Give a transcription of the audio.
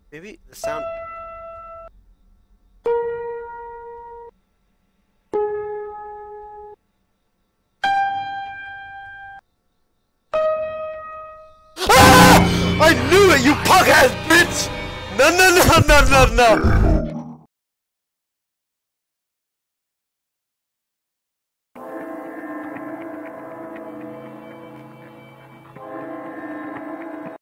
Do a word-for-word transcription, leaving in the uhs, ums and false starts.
Maybe the sound. Ah! I knew it, you punk ass bitch! No, no, no, no, no, no!